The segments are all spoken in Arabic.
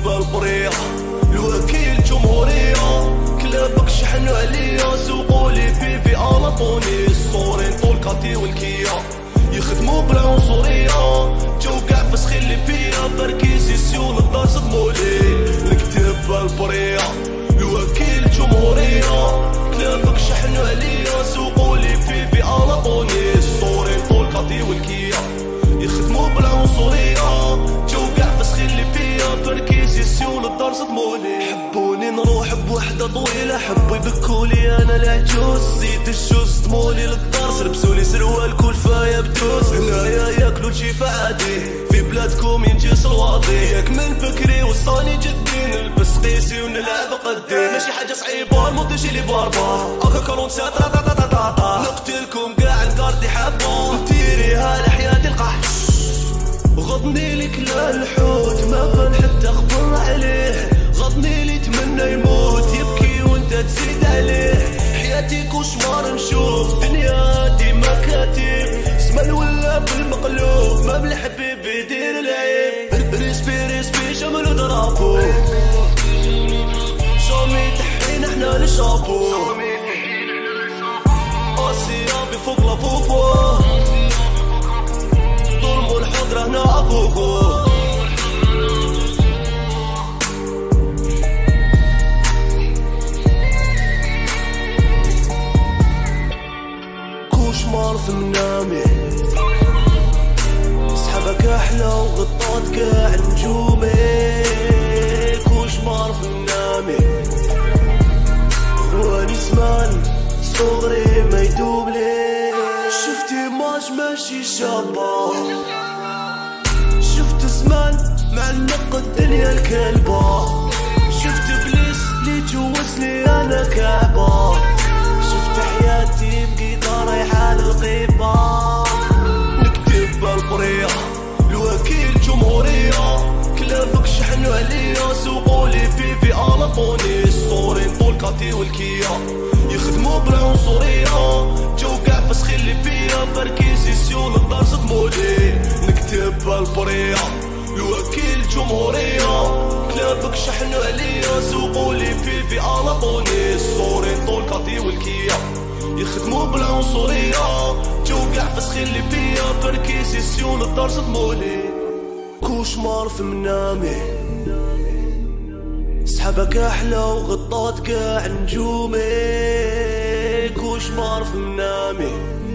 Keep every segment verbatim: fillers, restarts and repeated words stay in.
لبريا الوكيل جمهورية، كلابك شحنوا عليا سوقولي فيفي على طوني، الصورين طول كاتي والكيا يخدموا بالعنصرية، جو قاع فسخين لي فيا بركيزيسيون الدار صدمولي. نكتب لبريا الوكيل جمهورية، كلابك شحنوا عليا سوقولي فيفي على طوني، الصورين طول كاتي والكيا يخدموا بالعنصرية، جو قاع فسخين لي فيا بركيزيسيون الدار صدمولي. حبوني نروح بوحدة طويلة، حبوا يبكولي انا العجوز، زيد الجوز صدمولي للدار سربسولي سروال كلفاية بدوز. هنايا ياكلو الجيفة عادي، في بلادكم ينجس الواطي، ياك من بكري وصاني جدي نلبس قيسي ونلعب قدي، ماشي حاجة صعيبة الموت يجي لي باربا اكا كارون سات نقتلكم قاع الكاردي حبة نتيريها لحياتي القحش، غضني لك لا الحوت ما بان حتى اخبر عليه، غضني لي تمنى يموت يبكي وانت تزيد عليه، حياتي كوشوار نشوف دنيا ديما كاتب، سمال ولا بالمقلوب ما بالحبيب يدير العيب، ريسبي ريسبي شمل ضرابو شامي تحين احنا لشابو، اسيابي فوق لابوبو ظلموا الحضرة هنا ابوكو. كوشمار في منامي سحبك احلى وغطات قاع نجومي، كوشمار في منامي واني زمان صغري ما يدوب لي، شفت ماش ماشي شابة، شفت زمان معلق الدنيا الكلبة، شفت بليس اللي جوزني انا كعبة، شفت حياتي بقيتها رايحة للغيبة. نكتب لبريا الوكيل جمهورية، كلابك شحنوا عليا سوقولي فيفي على طوني، الصورين طول كاتي والكيا يخدموا بالعنصرية، جو قاع فسخين لي فيا بركيزيسيون الدار صدمولي. نكتب لبريا الوكيل جمهورية، كلابك شحنوا عليا سوقولي فيفي على طوني، الصورين طول كاتي والكيا يخدموا بالعنصرية، جو قاع فسخين لي فيا بركيزيسيون الدار صدمولي. كوشمار في منامي سحبك احلى وغطات قاع نجومي، كوشمار في منامي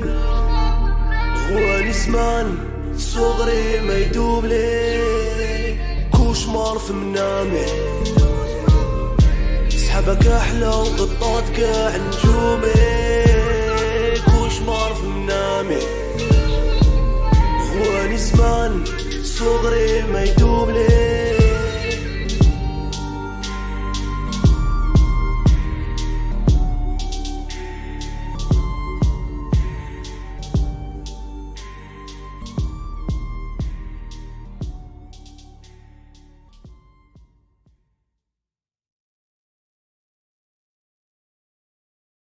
واني زمان صغري ما يدوب لي، كوشمار في منامي سحبك احلى وغطات قاع نجومي، كوشمار في منامي واني زمان صغري ما يدوب لي.